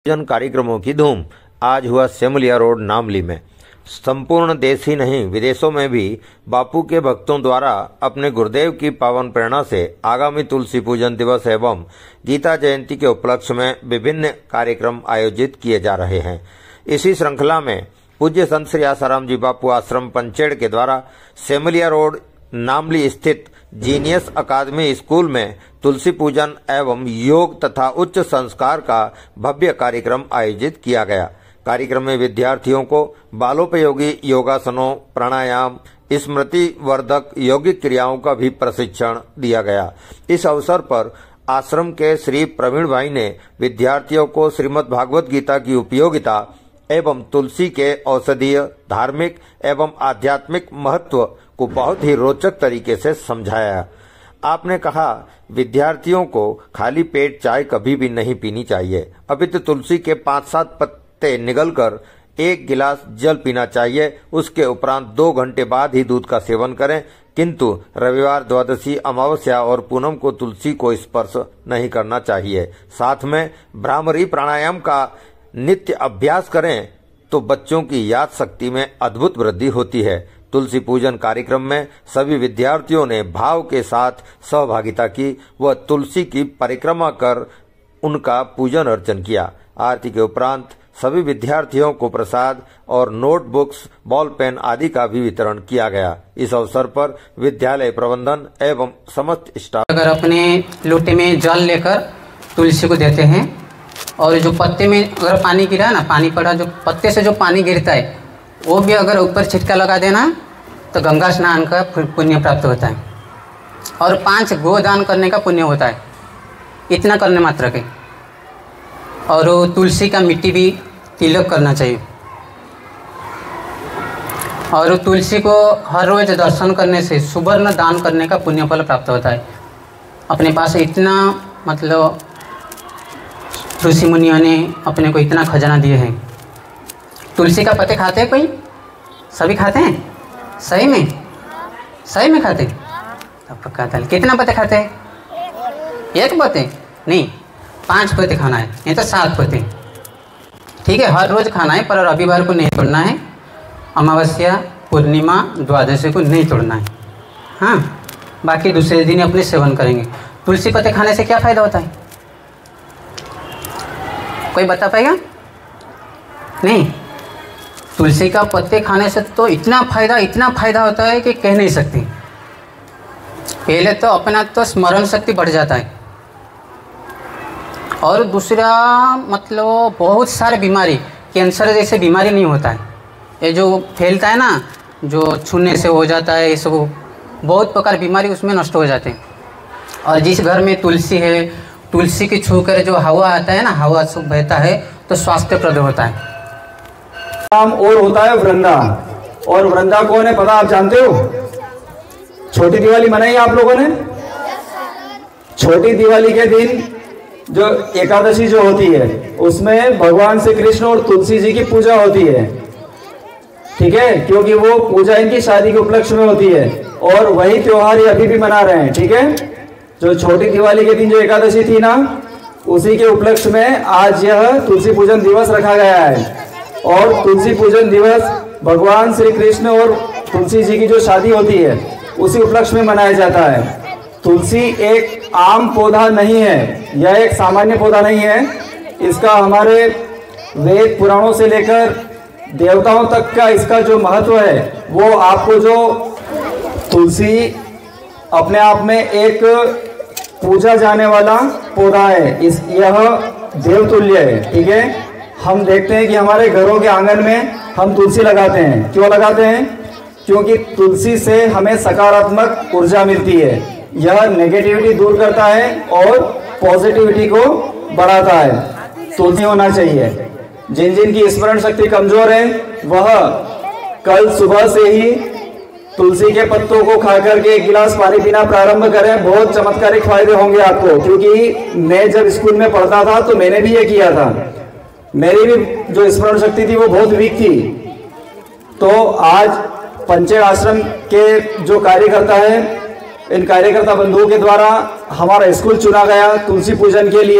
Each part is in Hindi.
पूजन कार्यक्रमों की धूम आज हुआ सेमलिया रोड नामली में। संपूर्ण देश ही नहीं विदेशों में भी बापू के भक्तों द्वारा अपने गुरुदेव की पावन प्रेरणा से आगामी तुलसी पूजन दिवस एवं गीता जयंती के उपलक्ष्य में विभिन्न कार्यक्रम आयोजित किए जा रहे हैं। इसी श्रृंखला में पूज्य संत श्री आसाराम जी बापू आश्रम पंचेड़ के द्वारा सेमलिया रोड नामली स्थित जीनियस अकादमी स्कूल में तुलसी पूजन एवं योग तथा उच्च संस्कार का भव्य कार्यक्रम आयोजित किया गया। कार्यक्रम में विद्यार्थियों को बालोपयोगी योगासनों, प्राणायाम, स्मृति वर्धक यौगिक क्रियाओं का भी प्रशिक्षण दिया गया। इस अवसर पर आश्रम के श्री प्रवीण भाई ने विद्यार्थियों को श्रीमद् भागवत गीता की उपयोगिता एवं तुलसी के औषधीय, धार्मिक एवं आध्यात्मिक महत्व को बहुत ही रोचक तरीके से समझाया। आपने कहा, विद्यार्थियों को खाली पेट चाय कभी भी नहीं पीनी चाहिए, अपितु तुलसी के 5-7 पत्ते निगलकर 1 गिलास जल पीना चाहिए। उसके उपरांत 2 घंटे बाद ही दूध का सेवन करें, किंतु रविवार, द्वादशी, अमावस्या और पूनम को तुलसी को स्पर्श नहीं करना चाहिए। साथ में भ्रामरी प्राणायाम का नित्य अभ्यास करें तो बच्चों की याद शक्ति में अद्भुत वृद्धि होती है। तुलसी पूजन कार्यक्रम में सभी विद्यार्थियों ने भाव के साथ सहभागिता की व तुलसी की परिक्रमा कर उनका पूजन अर्चन किया। आरती के उपरांत सभी विद्यार्थियों को प्रसाद और नोटबुक्स, बॉल पेन आदि का भी वितरण किया गया। इस अवसर पर विद्यालय प्रबंधन एवं समस्त स्टाफ अगर अपने लोटे में जल लेकर तुलसी को देते हैं और जो पत्ते में अगर पानी गिरा ना, पानी पड़ा, जो पत्ते से जो पानी गिरता है वो भी अगर ऊपर छिटका लगा देना तो गंगा स्नान का पुण्य प्राप्त होता है और 5 गोदान करने का पुण्य होता है। इतना करने मात्र के। और वो तुलसी का मिट्टी भी तिलक करना चाहिए और तुलसी को हर रोज दर्शन करने से सुवर्ण दान करने का पुण्य फल प्राप्त होता है। अपने पास इतना मतलब ऋषि मुनियों ने अपने को इतना खजाना दिए हैं। तुलसी का पत्ते खाते हैं कोई? सभी खाते हैं? सही में? सही में खाते? तब पक्का था। कितना पत्ते खाते हैं? 1 पत्ते नहीं, 5 पत्ते खाना है, नहीं तो 7 पत्ते। ठीक है, हर रोज खाना है, पर रविवार को नहीं तोड़ना है, अमावस्या, पूर्णिमा, द्वादशी को नहीं तोड़ना है। हाँ, बाकी दूसरे दिन अपने सेवन करेंगे। तुलसी पत्ते खाने से क्या फ़ायदा होता है? कोई बता पाएगा? नहीं। तुलसी का पत्ते खाने से तो इतना फ़ायदा होता है कि कह नहीं सकते। पहले तो अपना तो स्मरण शक्ति बढ़ जाता है और दूसरा मतलब बहुत सारे बीमारी, कैंसर जैसे बीमारी नहीं होता है। ये जो फैलता है ना, जो छूने से हो जाता है, ये सब बहुत प्रकार बीमारी उसमें नष्ट हो जाते हैं। और जिस घर में तुलसी है, तुलसी की छू कर जो हवा आता है ना, हवा सब बहता है तो स्वास्थ्यप्रद होता है। नाम और होता है वृंदा। और वृंदा कौन है पता आप जानते हो? छोटी दिवाली मनाई आप लोगों ने? छोटी दिवाली के दिन जो एकादशी जो होती है उसमें भगवान श्री कृष्ण और तुलसी जी की पूजा होती है। ठीक है, क्योंकि वो पूजा इनकी शादी के उपलक्ष्य में होती है और वही त्योहार ये अभी भी मना रहे हैं। ठीक है, जो छोटी दिवाली के दिन जो एकादशी थी ना, उसी के उपलक्ष्य में आज यह तुलसी पूजन दिवस रखा गया है। और तुलसी पूजन दिवस भगवान श्री कृष्ण और तुलसी जी की जो शादी होती है उसी उपलक्ष्य में मनाया जाता है। तुलसी एक आम पौधा नहीं है, यह एक सामान्य पौधा नहीं है। इसका हमारे वेद पुराणों से लेकर देवताओं तक का इसका जो महत्व है वो आपको जो तुलसी अपने आप में एक पूजा जाने वाला पौधा है, यह देवतुल्य है। ठीक है, हम देखते हैं कि हमारे घरों के आंगन में हम तुलसी लगाते हैं। क्यों लगाते हैं? क्योंकि तुलसी से हमें सकारात्मक ऊर्जा मिलती है। यह नेगेटिविटी दूर करता है और पॉजिटिविटी को बढ़ाता है। तुलसी होना चाहिए। जिन जिन की स्मरण शक्ति कमजोर है वह कल सुबह से ही तुलसी के पत्तों को खा करके 1 गिलास पानी पीना प्रारंभ करें। बहुत चमत्कारिक फायदे होंगे आपको। क्योंकि मैं जब स्कूल में पढ़ता था तो मैंने भी ये किया था। मेरी भी जो स्मरण शक्ति थी वो बहुत वीक थी। तो आज पंचेड़ आश्रम के जो कार्यकर्ता है, इन कार्यकर्ता बंधुओं के द्वारा हमारा स्कूल चुना गया तुलसी पूजन के लिए।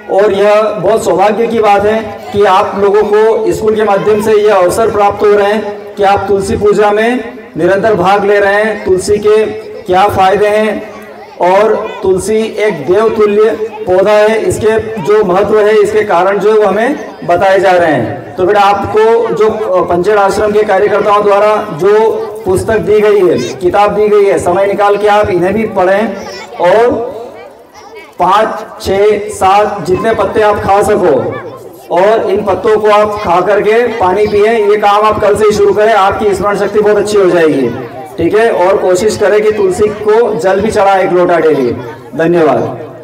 और यह बहुत सौभाग्य की बात है कि आप लोगों को स्कूल के माध्यम से यह अवसर प्राप्त हो रहे हैं कि आप तुलसी पूजा में निरंतर भाग ले रहे हैं। तुलसी के क्या फायदे हैं और तुलसी एक देवतुल्य पौधा है, इसके जो महत्व है, इसके कारण जो है वो हमें बताए जा रहे हैं। तो बेटा आपको जो पंचेड़ आश्रम के कार्यकर्ताओं द्वारा जो पुस्तक दी गई है, किताब दी गई है, समय निकाल के आप इन्हें भी पढ़ें और 5, 6, 7 जितने पत्ते आप खा सको और इन पत्तों को आप खा करके पानी पिए। ये काम आप कल से ही शुरू करें, आपकी स्मरण शक्ति बहुत अच्छी हो जाएगी। ठीक है, और कोशिश करें कि तुलसी को जल भी चढ़ाए 1 लोटा डेली। धन्यवाद।